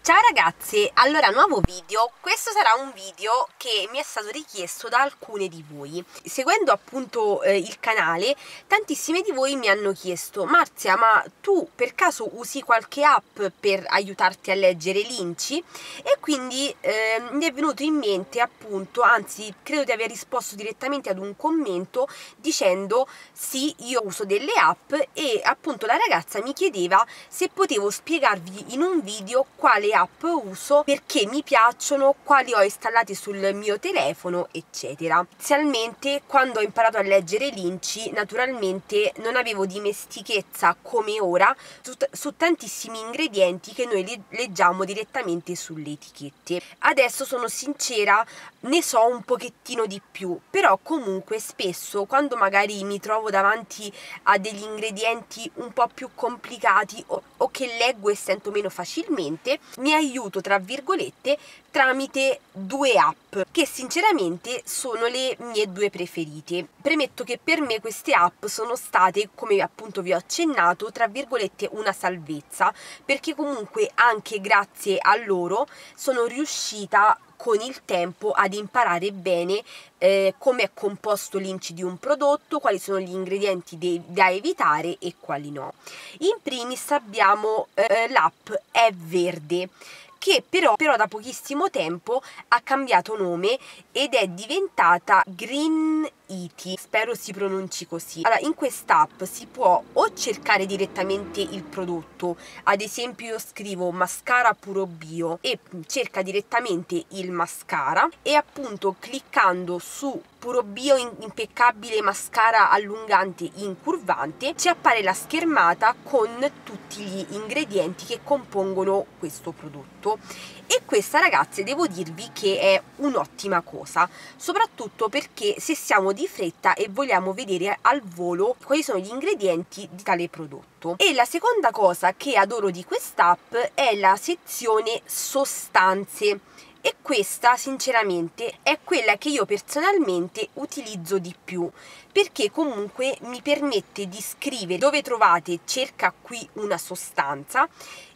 Ciao ragazze, allora nuovo video. Questo sarà un video che mi è stato richiesto da alcune di voi. Seguendo appunto il canale, tantissime di voi mi hanno chiesto: Marzia, ma tu per caso usi qualche app per aiutarti a leggere l'inci? E quindi mi è venuto in mente appunto, anzi credo di aver risposto direttamente ad un commento dicendo sì, io uso delle app, e appunto la ragazza mi chiedeva se potevo spiegarvi in un video quale app uso, perché mi piacciono, quali ho installate sul mio telefono, eccetera. Inizialmente, quando ho imparato a leggere l'inci, naturalmente non avevo dimestichezza come ora su tantissimi ingredienti che noi leggiamo direttamente sulle etichette. Adesso sono sincera, ne so un pochettino di più, però comunque spesso quando magari mi trovo davanti a degli ingredienti un po' più complicati o che leggo e sento meno facilmente, mi aiuto tra virgolette tramite due app che sinceramente sono le mie due preferite. Premetto che per me queste app sono state, come appunto vi ho accennato, tra virgolette una salvezza, perché comunque anche grazie a loro sono riuscita con il tempo ad imparare bene come è composto l'inci di un prodotto, quali sono gli ingredienti da evitare e quali no. In primis abbiamo l'app È Verde, che però da pochissimo tempo ha cambiato nome ed è diventata Green Iti, spero si pronunci così. Allora, in quest'app si può o cercare direttamente il prodotto, ad esempio io scrivo mascara puro bio e cerca direttamente il mascara, e appunto cliccando su puro bio impeccabile mascara allungante incurvante ci appare la schermata con tutti gli ingredienti che compongono questo prodotto. E questa, ragazze, devo dirvi che è un'ottima cosa, soprattutto perché se siamo di fretta e vogliamo vedere al volo quali sono gli ingredienti di tale prodotto. E la seconda cosa che adoro di quest'app è la sezione sostanze, e questa sinceramente è quella che io personalmente utilizzo di più, perché comunque mi permette di scrivere dove trovate cerca qui una sostanza,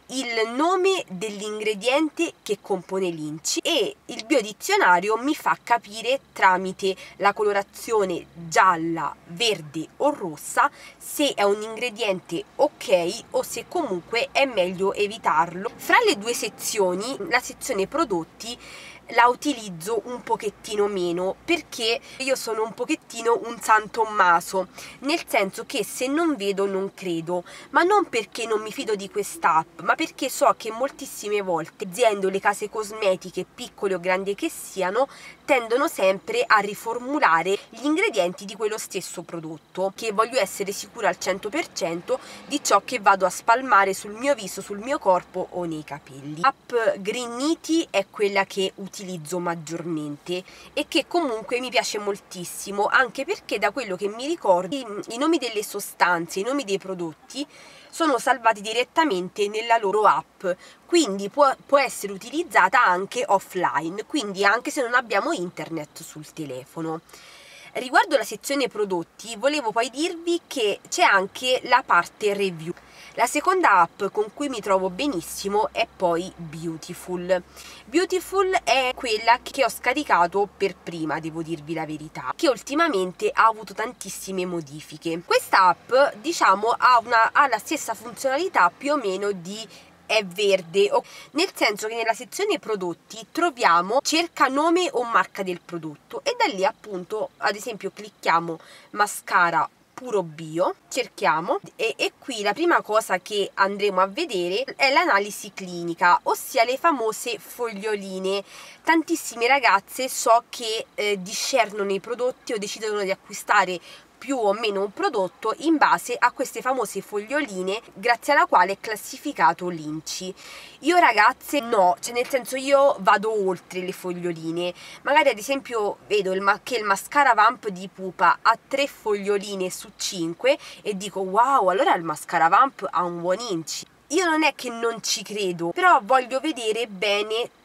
il nome dell'ingrediente che compone l'inci, e il biodizionario mi fa capire tramite la colorazione gialla, verde o rossa se è un ingrediente ok o se comunque è meglio evitarlo. Fra le due sezioni, la sezione prodotti la utilizzo un pochettino meno, perché io sono un pochettino un San Tommaso, nel senso che se non vedo non credo, ma non perché non mi fido di quest'app, ma perché so che moltissime volte aziende o le case cosmetiche, piccole o grandi che siano, tendono sempre a riformulare gli ingredienti di quello stesso prodotto, che voglio essere sicura al 100% di ciò che vado a spalmare sul mio viso, sul mio corpo o nei capelli. L'app Green Iti è quella che utilizzo maggiormente e che comunque mi piace moltissimo, anche perché da quello che mi ricordo i nomi delle sostanze, i nomi dei prodotti sono salvati direttamente nella loro app, quindi può essere utilizzata anche offline, quindi anche se non abbiamo internet sul telefono. Riguardo la sezione prodotti, volevo poi dirvi che c'è anche la parte review. La seconda app con cui mi trovo benissimo è poi Beautiful. Beautiful è quella che ho scaricato per prima, devo dirvi la verità, che ultimamente ha avuto tantissime modifiche. Questa app, diciamo, ha la stessa funzionalità più o meno di È Verde, nel senso che nella sezione prodotti troviamo cerca nome o marca del prodotto, e da lì appunto, ad esempio, clicchiamo mascara puro bio, cerchiamo e qui la prima cosa che andremo a vedere è l'analisi clinica, ossia le famose foglioline. Tantissime ragazze so che discernono i prodotti o decidono di acquistare più o meno un prodotto in base a queste famose foglioline, grazie alla quale è classificato l'inci. Io, ragazze, no, cioè nel senso, io vado oltre le foglioline. Magari ad esempio vedo che il mascara Vamp di Pupa ha 3 foglioline su 5 e dico wow, allora il mascara Vamp ha un buon inci. Io non è che non ci credo, però voglio vedere bene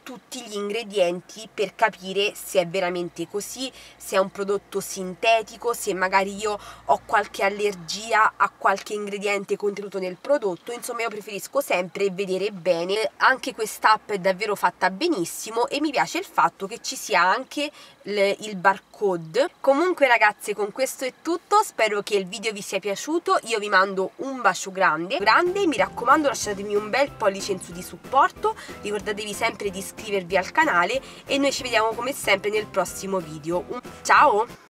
tutti gli ingredienti per capire se è veramente così, se è un prodotto sintetico, se magari io ho qualche allergia a qualche ingrediente contenuto nel prodotto. Insomma, io preferisco sempre vedere bene. Anche quest'app è davvero fatta benissimo e mi piace il fatto che ci sia anche il barcode. Comunque ragazze, con questo è tutto, spero che il video vi sia piaciuto, io vi mando un bacio grande, mi raccomando lasciatemi un bel pollice in su di supporto, ricordatevi sempre di iscrivervi al canale e noi ci vediamo come sempre nel prossimo video. Ciao!